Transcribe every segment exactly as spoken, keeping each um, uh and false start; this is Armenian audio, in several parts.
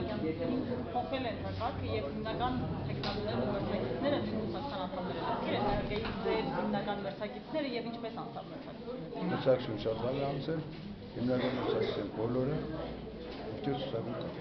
Թոլակյան փոխել են հակառակը եւ հիմնական տեխնոլոգիաները մրցակիցները մուսական անդամները ովքեր են հրկեի ձեր հիմնական մրցակիցները եւ ինչպես անցավ մրցակցությունը։ Մրցակցություն շատ լավ է անցել, հիմնական մրցակիցները բոլորը ովքեր ցուցակում կան։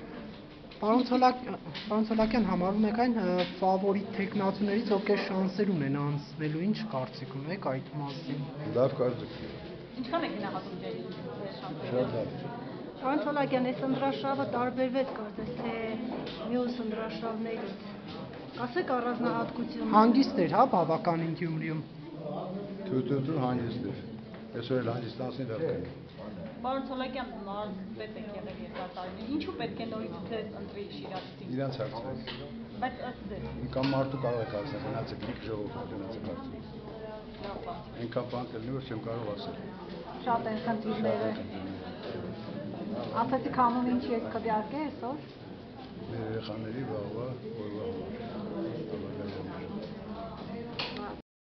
Պարոն Թոլակյան, համարում եք այն ֆավորիտ տեխնացուներից, ովքեր շանսեր ունեն անցնելու, ինչ կարծիք ունեք այդ մասին։ Լավ կարծիք։ Ինչքան եք գնահատում ձեր շանսերը։ Շատ լավ։ Պարոն Թոլակյան, այս ընտրաշավը տարբերվեց կարծես թե մյուս ընտրաշավներից։ Կասեք առանձնահատկություն։ Հանգիստ էր, հա, բավականին Գյումրիում։ Թույթ-թույթ հանգիստ էր։ Այսօր էլ հանգստանալի լավ կան։ Պարոն Թոլակյան, մարզպետ եք եղել երկար տարիներ, ինչու պետք է նորից ձեզ ընտրի Շիրակցի։ Իրանց հարցրեք։ Բայց ըստ ձեզ։ Կամ մարդու կարող եք ասել, գնացեք լիք ժողովուրդ գնացեք հարցրեք։ Այնքան բան կլինի, որ չեմ կարող ասել։ Շատ են խնդիրները։ Ասացիք հանուն ինչի եք քվեարկե այսօր։ Մեր երեխաների վաղվա օրվա համար։